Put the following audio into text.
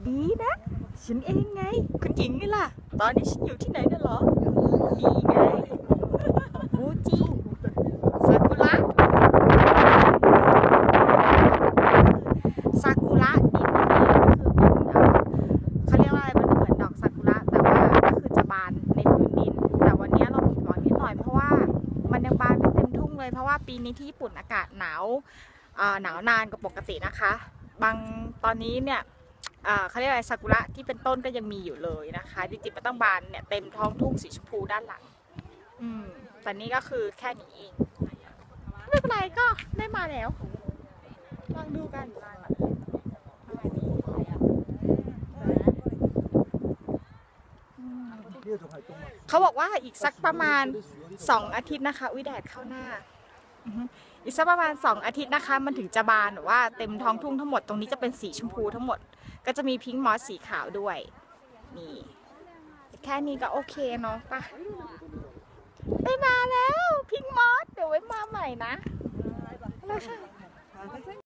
นี่นะฉันเองไงคุณหญิงไงล่ะตอนนี้ฉันอยู่ที่ไหนน่ะเหรอนี่ไงฟูจิซากุระซากุระนี่ก็คือเป็นเขาเรียกว่าอะไรมันเหมือนดอกซากุระแต่ว่าก็คือจะบานในพื้นดินแต่วันนี้เราผิดหวังนิดหน่อยเพราะว่ามันยังบานไม่เต็มทุ่งเลยเพราะว่าปีนี้ที่ญี่ปุ่นอากาศหนาวนานกว่าปกตินะคะบางตอนนี้เนี่ยเขาเรียกอะไรซากุระที่เป็นต้นก็ยังมีอยู่เลยนะคะจริงๆมันต้องบานเนี่ยเต็มท้องทุ่งสีชมพูด้านหลังแต่นี้ก็คือแค่นี้เองไม่เป็นไรก็ได้มาแล้วลองดูกันเขาบอกว่าอีกสักประมาณ2 อาทิตย์นะคะวิแดดเข้าหน้าอีกสักประมาณ2 อาทิตย์นะคะมันถึงจะบานหรือว่าเต็มท้องทุ่งทั้งหมดตรงนี้จะเป็นสีชมพูทั้งหมดก็จะมีพิงค์มอสสีขาวด้วยนี่แค่นี้ก็โอเคเนาะป่ะได้มาแล้วพิงค์มอสเดี๋ยวไว้มาใหม่นะ